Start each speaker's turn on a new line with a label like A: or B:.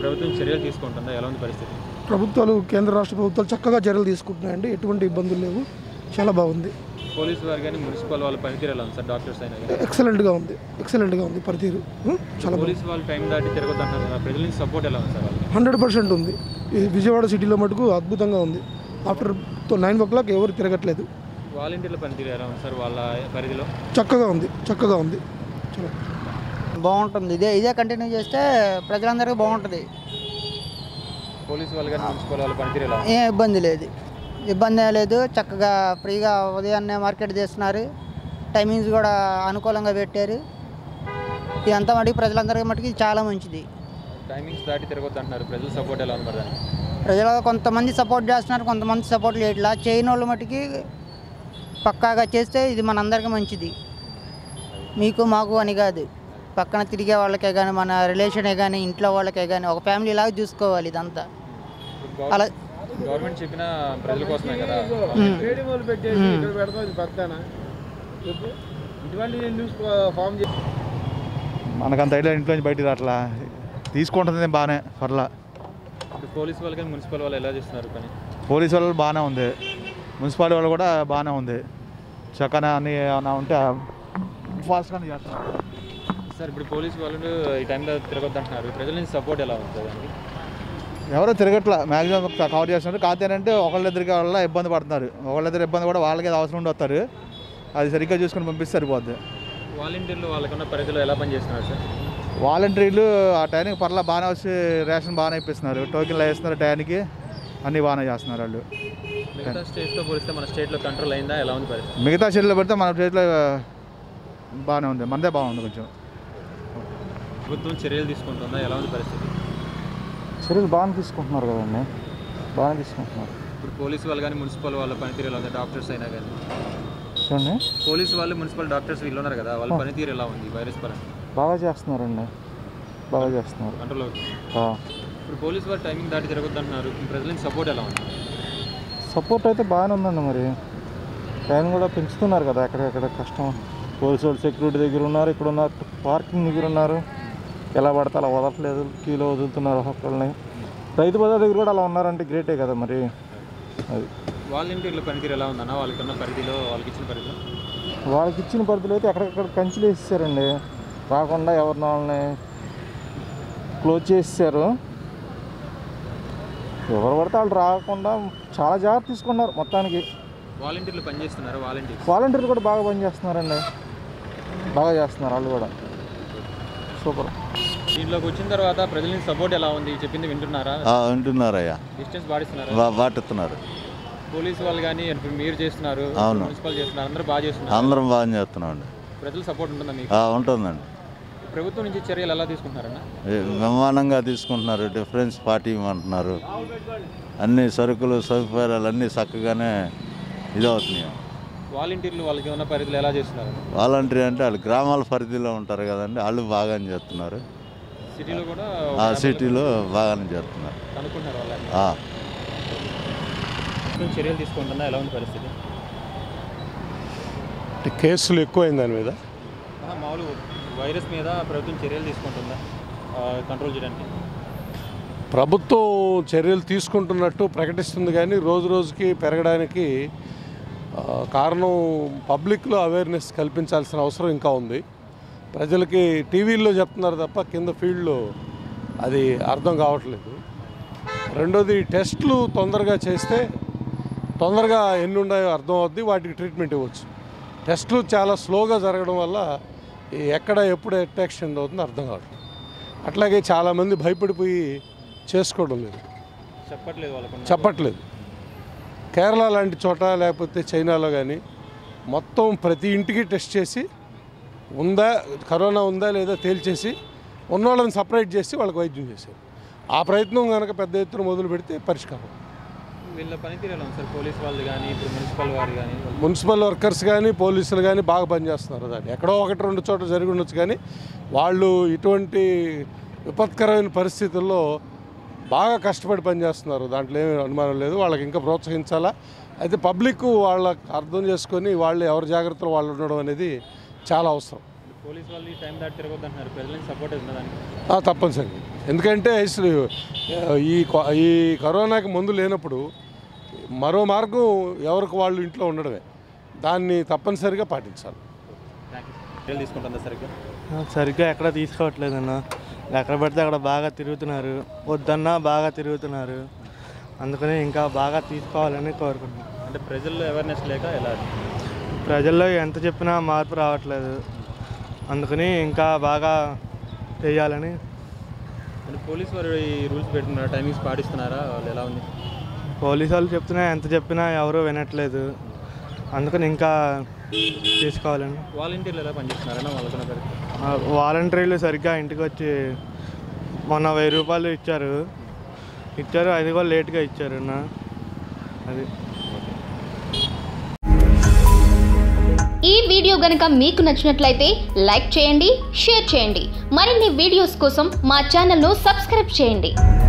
A: ప్రభుత్వం చర్యలు తీసుకుంటుందా? ఎలా ఉంది పరిస్థితి?
B: ప్రభుత్వాలు కేంద్ర రాష్ట్ర ప్రభుత్వాలు చక్కగా చర్యలు తీసుకుంటున్నాయండి. ఎటువంటి ఇబ్బందులు లేవు, చాలా బాగుంది.
A: పోలీసు వారు కానీ మున్సిపల్ వాళ్ళ పనితీరు ఎలా ఉంది సార్? డాక్టర్స్ అయినా కానీ
B: ఎక్సలెంట్గా ఉంది పనితీరు చాలా
A: పోలీసు వాళ్ళు టైం దాటి తిరగొద్దంటున్నారు. ప్రజల నుంచి సపోర్ట్ ఎలా ఉంది సార్ వాళ్ళకి?
B: 100% ఉంది. ఈ విజయవాడ సిటీలో మటుకు అద్భుతంగా ఉంది. ఆఫ్టర్ 9 o'clock ఎవరు తిరగట్లేదు.
A: వాలంటీర్ల పనితీరు ఎలా ఉంది సార్ వాళ్ళ పరిధిలో?
B: చక్కగా ఉంది చాలా
C: బాగుంటుంది. ఇదే కంటిన్యూ చేస్తే ప్రజలందరికీ బాగుంటుంది.
A: పోలీసు వాళ్ళు కానీ మున్సిపల్ వాళ్ళ పనితీరు ఎలా?
C: ఏం ఇబ్బంది లేదు. చక్కగా ఫ్రీగా ఉదయాన్నే మార్కెట్ చేస్తున్నారు. టైమింగ్స్ కూడా అనుకూలంగా పెట్టారు. ఇదంతా మటుకు ప్రజలందరికీ మటుకు చాలా మంచిది.
A: టైమింగ్స్ దాటి తిరగొద్దంటున్నారు. ప్రజల సపోర్ట్ ఎలా ఉంది మరి?
C: ప్రజలు కొంతమంది సపోర్ట్ చేస్తున్నారు, కొంతమంది సపోర్ట్ చేయట్లా. చేయని వాళ్ళు మటుకి పక్కాగా చేస్తే ఇది మనందరికీ మంచిది. మీకు మాకు అని కాదు, పక్కన తిరిగే వాళ్ళకే కానీ, మన రిలేషనే కానీ, ఇంట్లో వాళ్ళకే కానీ ఒక ఫ్యామిలీ లాగా చూసుకోవాలి. ఇదంతా అలా
A: గవర్నమెంట్ చెప్పిన ప్రజల కోసమే కదా.
D: మనకంత ఐడియా ఇంట్లో నుంచి బయటికి రావట్లా, తీసుకుంటుంది బాగానే పర్లా.
A: పోలీసు వాళ్ళు కానీ మున్సిపల్ వాళ్ళు ఎలా చేస్తున్నారు పని?
D: పోలీసు వాళ్ళు బాగానే ఉంది, మున్సిపాలిటీ వాళ్ళు కూడా బాగానే ఉంది. చక్కగా అన్నీ ఏమైనా ఉంటే ఫాస్ట్గానే చేస్తున్నారు
A: సార్. ఇప్పుడు పోలీసు వాళ్ళు ఈ టైంలో తిరగొద్దంటున్నారు. ప్రజల నుంచి సపోర్ట్ ఎలా ఉంటుంది దానికి?
D: ఎవరో తిరగట్లా, మ్యాక్సిమం కవర్ చేస్తున్నారు. కాకపోతే ఏంటంటే ఒకళ్ళిద్దరికి వల్ల ఇబ్బంది పడుతున్నారు. ఒకళ్ళిద్దరు ఇబ్బంది కూడా వాళ్ళకి అవసరం ఉండి వస్తారు. అది సరిగ్గా చూసుకొని పంపిస్తే సరిపోద్ది.
A: వాలంటీర్లు వాళ్ళకున్న పరిధిలో ఎలా పనిచేస్తున్నారు సార్?
D: వాలంటీర్లు ఆ టైంకి పర్లా బాగానే వచ్చి రేషన్ బాగానే ఇప్పిస్తున్నారు, టోకెన్లు వేస్తున్నారు, టైంకి అన్నీ బాగానే చేస్తున్నారు వాళ్ళు.
A: మిగతా స్టేట్తో పోలిస్తే మన స్టేట్లో కంట్రోల్ అయిందా? ఎలా ఉంది పరిస్థితి?
D: మిగతా స్టేట్లో పెడితే మన స్టేట్లో బాగానే ఉంది, మనదే బాగుంది. కొంచెం
A: ప్రభుత్వం చర్యలు తీసుకుంటుందా? ఎలా ఉంది పరిస్థితి?
D: చర్యలు బాగానే తీసుకుంటున్నారు కదండి, బాగానే తీసుకుంటున్నారు.
A: ఇప్పుడు పోలీసు వాళ్ళు కానీ మున్సిపల్ వాళ్ళ పనితీరు ఎలా ఉంది? డాక్టర్స్ అయినా కానీ
D: చూడండి,
A: పోలీసు వాళ్ళు మున్సిపల్ డాక్టర్స్ వీళ్ళు ఉన్నారు కదా, వాళ్ళ పనితీరు ఎలా ఉంది వైరస్ పరంగా?
D: బాగా చేస్తున్నారండి, బాగా చేస్తున్నారు.
A: కంట్రోల్ అవుతుంది. ఇప్పుడు పోలీసు వాళ్ళు టైమింగ్ దాటి తిరగొద్దంటున్నారు. ప్రజల నుంచి సపోర్ట్ ఎలా ఉంది?
D: సపోర్ట్ అయితే బాగానే ఉందండి. మరి టైం కూడా పెంచుతున్నారు కదా, ఎక్కడెక్కడ కష్టం. పోలీసు వాళ్ళు సెక్యూరిటీ దగ్గర ఉన్నారు, ఇక్కడ ఉన్నారు, పార్కింగ్ దగ్గర ఉన్నారు. ఎలా పడితే అలా వదలట్లేదు, క్యూలో వదులుతున్నారు ఒక్కొక్కరిని. రైతు బజార్ దగ్గర కూడా అలా ఉన్నారంటే గ్రేటే కదా. మరి అది
A: వాలంటీర్ల పనితీరు ఎలా ఉందన్న? వాళ్ళకున్న పరిధిలో,
D: వాళ్ళకి ఇచ్చిన పరిధిలో అయితే ఎక్కడెక్కడ కంచెలు వేసేసారండి, రాకుండా ఎవరిని వాళ్ళని క్లోజ్ చేసేసారు. ఎవరు పడితే వాళ్ళు రాకుండా చాలా జాగ్రత్త తీసుకున్నారు మొత్తానికి.
A: వాలంటీర్లు పనిచేస్తున్నారు.
D: వాలంటీర్లు కూడా బాగా పనిచేస్తున్నారండి, బాగా చేస్తున్నారు వాళ్ళు కూడా. సూపర్.
A: దీంట్లోకి వచ్చిన తర్వాత ప్రజల నుంచి సపోర్ట్ ఎలా ఉంది? చెప్పింది వింటున్నారా?
E: వింటున్నారయ్యా,
A: డిస్టెన్స్ పాటిస్తున్నారు,
E: పాటిస్తున్నారు.
A: పోలీసు వాళ్ళు కానీ మీరు చేస్తున్నారు, మున్సిపల్ చేస్తున్నారు, అందరూ బాగా చేస్తున్నారు.
E: అందరం బాగా చేస్తున్నాం అండి.
A: ప్రజల సపోర్ట్ ఉంటుందా మీకు?
E: ఉంటుందండి.
A: ప్రభుత్వం నుంచి చర్యలు ఎలా తీసుకుంటున్నారన్న?
E: బ్రహ్మాండంగా తీసుకుంటున్నారు. డిఫరెన్స్ పార్టీ ఇవ్వమంటున్నారు. అన్ని సరుకులు సదుపాయాలు అన్నీ చక్కగానే ఇదవుతున్నాయి.
A: వాలంటీర్లు వాళ్ళకి ఉన్న పరిధిలో ఎలా చేస్తున్నారు?
E: వాలంటీర్ అంటే వాళ్ళు గ్రామాల పరిధిలో ఉంటారు కదండి, వాళ్ళు బాగానే చేస్తున్నారు.
A: సిటీలో కూడా
E: సిటీలో బాగానే చేస్తున్నారు.
A: అనుకుంటున్నారు వాళ్ళు. చర్యలు తీసుకుంటున్నా ఎలా ఉంది పరిస్థితి?
F: కేసులు ఎక్కువైంది దాని మీద.
A: మామూలు వైరస్ మీద ప్రభుత్వం చర్యలు తీసుకుంటుందా కంట్రోల్ చేయడానికి?
F: ప్రభుత్వం చర్యలు తీసుకుంటున్నట్టు ప్రకటిస్తుంది, కానీ రోజు రోజుకి పెరగడానికి కారణం పబ్లిక్లో అవేర్నెస్ కల్పించాల్సిన అవసరం ఇంకా ఉంది. ప్రజలకి టీవీల్లో చెప్తున్నారు తప్ప కింద ఫీల్డ్లో అది అర్థం కావట్లేదు. రెండోది, టెస్టులు తొందరగా చేస్తే తొందరగా ఎన్ని ఉన్నాయో అర్థం అవుద్ది, వాటికి ట్రీట్మెంట్ ఇవ్వచ్చు. టెస్టులు చాలా స్లోగా జరగడం వల్ల ఎక్కడ ఎప్పుడు అట్రాక్షన్ అవుతుందో అర్థం కావట్లేదు. అట్లాగే చాలామంది భయపడిపోయి చేసుకోవడం లేదు, చెప్పట్లేదు. కేరళ లాంటి చోట లేకపోతే చైనాలో కానీ మొత్తం ప్రతి ఇంటికి టెస్ట్ చేసి కరోనా ఉందా లేదా తేల్చేసి ఉన్నోళ్ళని సపరేట్ చేసి వాళ్ళకి వైద్యం చేశారు. ఆ ప్రయత్నం కనుక పెద్ద ఎత్తున మొదలు పెడితే పరిష్కారం.
A: వీళ్ళ పనితీరు ఎలా ఉంది సార్? పోలీసు వాళ్ళు కానీ, ఇప్పుడు మున్సిపల్ వారు కానీ,
F: మున్సిపల్ వర్కర్స్ కానీ, పోలీసులు కానీ బాగా పనిచేస్తున్నారు. దాన్ని ఎక్కడో ఒకటి రెండు చోట్ల జరిగి ఉండొచ్చు, కానీ వాళ్ళు ఇటువంటి విపత్కరమైన పరిస్థితుల్లో బాగా కష్టపడి పనిచేస్తున్నారు. దాంట్లో ఏమీ అనుమానం లేదు. వాళ్ళకి ఇంకా ప్రోత్సహించాలా. అయితే పబ్లిక్ వాళ్ళకి అర్థం చేసుకొని వాళ్ళు ఎవరి జాగ్రత్తలు వాళ్ళు ఉండడం అనేది చాలా అవసరం.
A: పోలీస్ వాళ్ళు ఈ టైం దాటి తిరగొద్దు అంటున్నారు, ప్రజలకు సపోర్ట్ ఉన్నదానికి.
F: తప్పనిసరి. ఎందుకంటే అసలు ఈ కరోనాకి మందు లేనప్పుడు మరో మార్గం ఎవరికి వాళ్ళు ఇంట్లో ఉండడమే, దాన్ని తప్పనిసరిగా పాటించాలి.
A: చర్యలు తీసుకుంటుందా
G: సరిగ్గా ఎక్కడ తీసుకోవట్లేదన్న, ఎక్కడ పడితే అక్కడ బాగా తిరుగుతున్నారు, వద్దన్నా బాగా తిరుగుతున్నారు. అందుకని ఇంకా బాగా తీసుకోవాలని కోరుకుంటున్నాను.
A: అంటే ప్రజల్లో అవేర్నెస్ లేక ఎలా?
G: ప్రజల్లో ఎంత చెప్పినా మార్పు రావట్లేదు, అందుకని ఇంకా బాగా చేయాలని.
A: అంటే పోలీస్ వారు ఈ రూల్స్ పెడుతున్నారు, టైమింగ్స్ పాటిస్తున్నారా, వాళ్ళు ఎలా ఉంది?
G: పోలీసు వాళ్ళు చెప్తున్నా ఎంత చెప్పినా ఎవరు వినట్లేదు, అందుకని ఇంకా తీసుకోవాలని.
A: వాలంటీర్లు ఎలా పనిచేస్తున్నారన్నా వాళ్ళకున్న?
G: వాలంటీర్లు సరిగ్గా ఇంటికి వచ్చి మొన్న 1000 రూపాయలు ఇచ్చారు, అది కూడా లేట్గా ఇచ్చారు అన్న. అది
H: ఈ వీడియో గనుక మీకు నచ్చినట్లయితే లైక్ చేయండి, షేర్ చేయండి. మరిన్ని వీడియోస్ కోసం మా ఛానల్ను సబ్స్క్రైబ్ చేయండి.